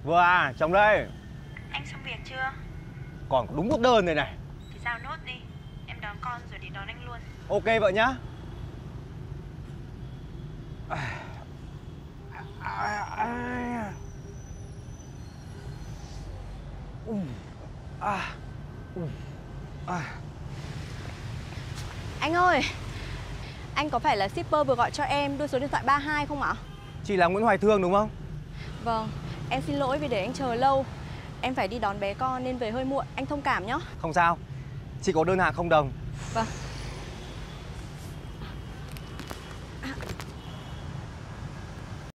Vừa à, chồng đây. Anh xong việc chưa? Còn đúng một đơn này này. Thì giao nốt đi. Em đón con rồi đi đón anh luôn. Ok vợ nhá. Anh ơi, anh có phải là shipper vừa gọi cho em đưa số điện thoại 32 không ạ? Chị là Nguyễn Hoài Thương đúng không? Vâng, em xin lỗi vì để anh chờ lâu. Em phải đi đón bé con nên về hơi muộn, anh thông cảm nhé. Không sao. Chị có đơn hàng không đồng. Vâng.